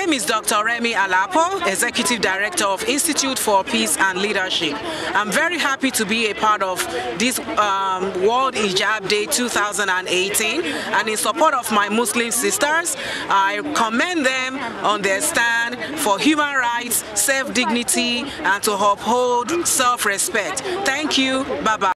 name is Dr. Remi Alapo, Executive Director of Institute for Peace and Leadership. I'm very happy to be a part of this World Hijab Day 2018, and in support of my Muslim sisters, I commend them on their stand for human rights, self-dignity, and to uphold self-respect. Thank you. Bye-bye.